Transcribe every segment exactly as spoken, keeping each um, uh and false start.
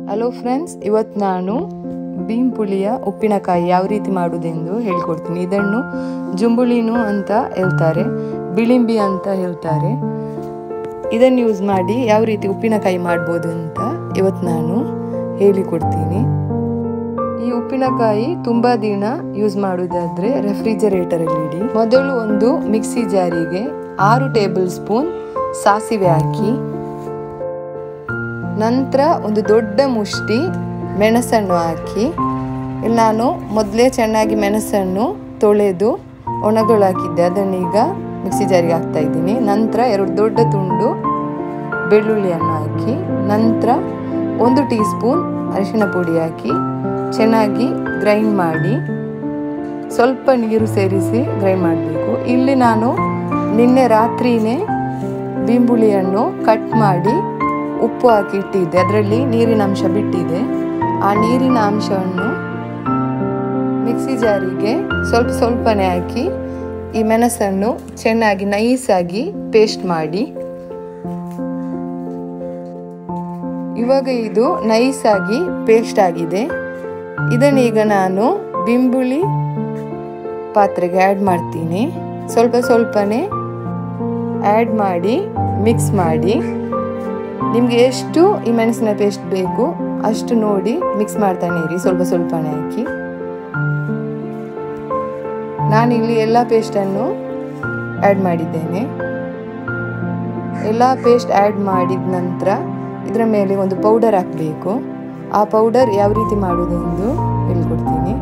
Hello friends, ಇವತ್ತು ನಾನು beam ಪುಳಿಯ ಉಪ್ಪಿನಕಾಯಿ ಯಾವ ರೀತಿ ಮಾಡುವುದೆಂದು ಹೇಳ್ಕೊಡ್ತೀನಿ. ಇದನ್ನು ಜುಂಬುಳಿನೂ ಅಂತ ಹೇಳ್ತಾರೆ, ಬಿಳಿಂಬಿ ಅಂತ ಹೇಳ್ತಾರೆ. ಇದನ್ನು ಯೂಸ್ ಮಾಡಿ ಯಾವ ರೀತಿ ಉಪ್ಪಿನಕಾಯಿ ಮಾಡ್ಬೋದು ಅಂತ ಇವತ್ತು ನಾನು ಹೇಳಿಕೊಡ್ತೀನಿ. ಈ ಉಪ್ಪಿನಕಾಯಿ ತುಂಬ ದಿನ ಯೂಸ್ ಮಾಡೋದಾದರೆ ರೆಫ್ರಿಜರೇಟರಲ್ಲಿ ಇಡಿ. ಮೊದಲು ಒಂದು ಮಿಕ್ಸಿ ಜಾರಿಗೆ ಆರು ಟೇಬಲ್ ಸ್ಪೂನ್ ಸಾಸಿವೆ ಹಾಕಿ, ನಂತರ ಒಂದು ದೊಡ್ಡ ಮುಷ್ಟಿ ಮೆಣಸನ್ನು ಹಾಕಿ, ಇಲ್ಲಿ ನಾನು ಮೊದಲೇ ಚೆನ್ನಾಗಿ ಮೆಣಸನ್ನು ತೊಳೆದು ಒಣಗಳು ಹಾಕಿದ್ದೆ, ಅದನ್ನೀಗ ಮಿಕ್ಸಿ ಜಾರಿಗೆ ಹಾಕ್ತಾ ಇದ್ದೀನಿ. ನಂತರ ಎರಡು ದೊಡ್ಡ ತುಂಡು ಬೆಳ್ಳುಳ್ಳಿಯನ್ನು ಹಾಕಿ, ನಂತರ ಒಂದು ಟೀ ಸ್ಪೂನ್ ಅರಿಶಿನ ಪುಡಿ ಹಾಕಿ ಚೆನ್ನಾಗಿ ಗ್ರೈಂಡ್ ಮಾಡಿ, ಸ್ವಲ್ಪ ನೀರು ಸೇರಿಸಿ ಗ್ರೈಂಡ್ ಮಾಡಬೇಕು. ಇಲ್ಲಿ ನಾನು ನಿನ್ನೆ ರಾತ್ರಿಯೇ ಬೀಂಬುಳಿಯನ್ನು ಕಟ್ ಮಾಡಿ ಉಪ್ಪು ಹಾಕಿ ಇಟ್ಟಿದ್ದೆ, ಅದರಲ್ಲಿ ನೀರಿನ ಅಂಶ ಬಿಟ್ಟಿದೆ. ಆ ನೀರಿನ ಅಂಶವನ್ನು ಮಿಕ್ಸಿ ಜಾರಿಗೆ ಸ್ವಲ್ಪ ಸ್ವಲ್ಪನೇ ಹಾಕಿ ಈ ಮೆಣಸನ್ನು ಚೆನ್ನಾಗಿ ನೈಸಾಗಿ ಪೇಸ್ಟ್ ಮಾಡಿ. ಇವಾಗ ಇದು ನೈಸಾಗಿ ಪೇಸ್ಟ್ ಆಗಿದೆ. ಇದನ್ನೀಗ ನಾನು ಬೀಂಬುಳಿ ಪಾತ್ರೆಗೆ ಆ್ಯಡ್ ಮಾಡ್ತೀನಿ. ಸ್ವಲ್ಪ ಸ್ವಲ್ಪನೇ ಆ್ಯಡ್ ಮಾಡಿ ಮಿಕ್ಸ್ ಮಾಡಿ, ನಿಮಗೆ ಎಷ್ಟು ಈ ಮೆಣಸಿನ ಪೇಸ್ಟ್ ಬೇಕು ಅಷ್ಟು ನೋಡಿ ಮಿಕ್ಸ್ ಮಾಡ್ತಾನೆ ಇರಿ, ಸ್ವಲ್ಪ ಸ್ವಲ್ಪನೇ ಹಾಕಿ. ನಾನಿಲ್ಲಿ ಎಲ್ಲ ಪೇಸ್ಟನ್ನು ಆ್ಯಡ್ ಮಾಡಿದ್ದೇನೆ. ಎಲ್ಲ ಪೇಸ್ಟ್ ಆ್ಯಡ್ ಮಾಡಿದ ನಂತರ ಇದರ ಮೇಲೆ ಒಂದು ಪೌಡರ್ ಹಾಕಬೇಕು. ಆ ಪೌಡರ್ ಯಾವ ರೀತಿ ಮಾಡೋದೆಂದು ಹೇಳ್ಕೊಡ್ತೀನಿ.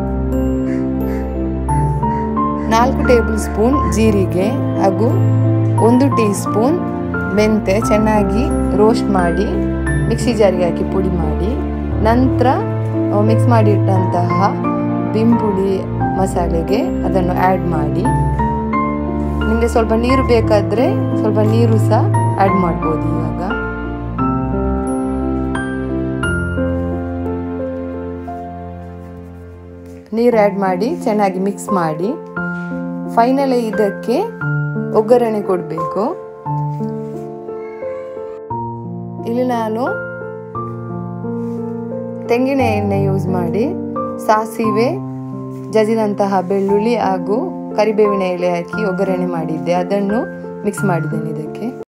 ನಾಲ್ಕು ಟೇಬಲ್ ಸ್ಪೂನ್ ಜೀರಿಗೆ ಹಾಗೂ ಒಂದು ಟೀ ಸ್ಪೂನ್ ಮೆಂತೆ ಚೆನ್ನಾಗಿ ರೋಸ್ಟ್ ಮಾಡಿ ಮಿಕ್ಸಿ ಜಾರಿಗೆ ಹಾಕಿ ಪುಡಿ ಮಾಡಿ, ನಂತರ ಮಿಕ್ಸ್ ಮಾಡಿಟ್ಟಂತಹ ಬೀಂಬುಳಿ ಮಸಾಲೆಗೆ ಅದನ್ನು ಆ್ಯಡ್ ಮಾಡಿ. ನಿಮಗೆ ಸ್ವಲ್ಪ ನೀರು ಬೇಕಾದರೆ ಸ್ವಲ್ಪ ನೀರು ಸಹ ಆ್ಯಡ್ ಮಾಡ್ಬೋದು. ಇವಾಗ ನೀರು ಆ್ಯಡ್ ಮಾಡಿ ಚೆನ್ನಾಗಿ ಮಿಕ್ಸ್ ಮಾಡಿ, ಫೈನಲಿ ಇದಕ್ಕೆ ಒಗ್ಗರಣೆ ಕೊಡಬೇಕು. ಇಲ್ಲಿ ನಾನು ತೆಂಗಿನ ಎಣ್ಣೆ ಯೂಸ್ ಮಾಡಿ ಸಾಸಿವೆ, ಜಜ್ಜಿದಂತಹ ಬೆಳ್ಳುಳ್ಳಿ ಹಾಗೂ ಕರಿಬೇವಿನ ಎಲೆ ಹಾಕಿ ಒಗ್ಗರಣೆ ಮಾಡಿದ್ದೆ, ಅದನ್ನು ಮಿಕ್ಸ್ ಮಾಡಿದ್ದೇನೆ ಇದಕ್ಕೆ.